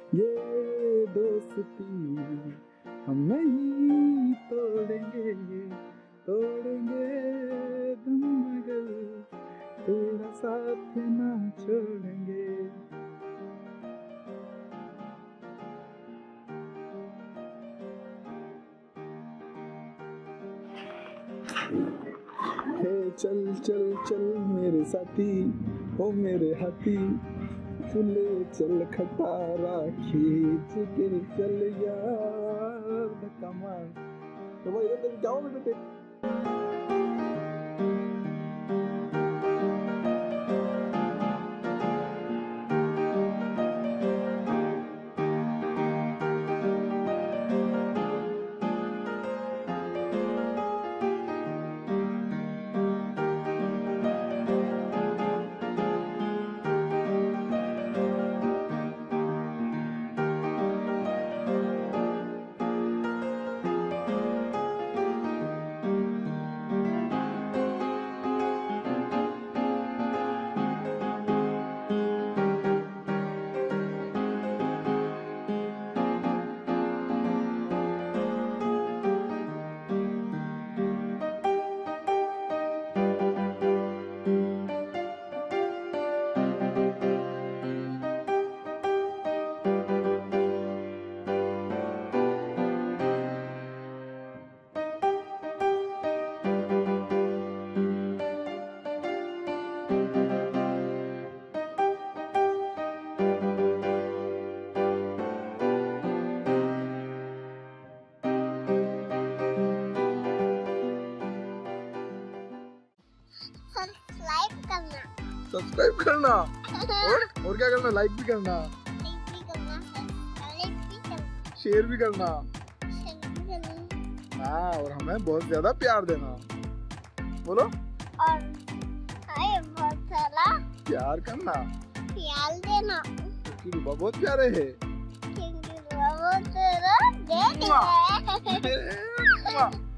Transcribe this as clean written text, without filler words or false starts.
ये दोस्ती हम नहीं तोड़ेंगे, तोड़ेंगे तुम मगर तेरा साथ ना छोड़ेंगे। हे चल चल चल मेरे साथी, ओ मेरे हाथी, चले चल खटारा खींच के चल यार धक्का मार। तो भाई इधर जाओ बेटे। सब्सक्राइब करना और क्या करना, लाइक भी करना, शेयर भी करना, हाँ, और हमें बहुत ज्यादा प्यार देना। बोलो, और बहुत सारा प्यार करना, प्यार देना, क्योंकि रूबा बहुत प्यारे है। क्योंकि रूबा बहुत प्यारा है।